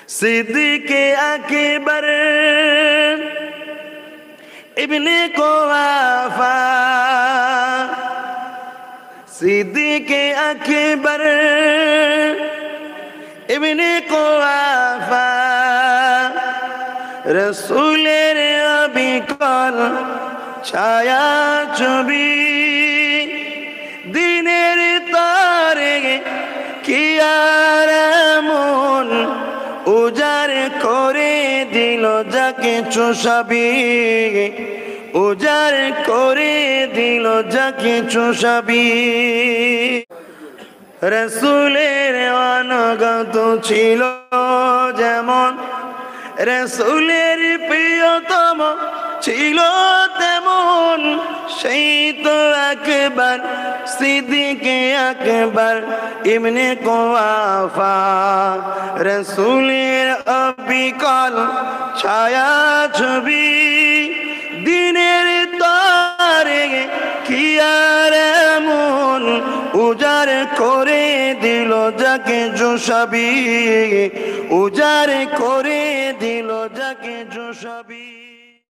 সিদ্দিকে আকবর ইবনে কুওয়াফা, সিদ্দিকে আকবর ইবনে কুওয়াফা, রসুলের অবিকল ছায়া ছবি, দিনের তারে কি আর এমন উজার করে দিল যাকে চুষাবি, উজার করে দিল যাকে চুষাবি। রসুলের অনুগত ছিল যেমন, রসুলের প্রিয়তম ছিল তেমন, সেই তো আকবর সিদ্দিকে আকবর ইবনে কুওয়াফা, রসুলের অবিকল ছায়া ছবি, দিনের তারে কি আর এমন উজার করে দিল যাকে চুষাবি, উজার করে দিল যাকে চুষাবি।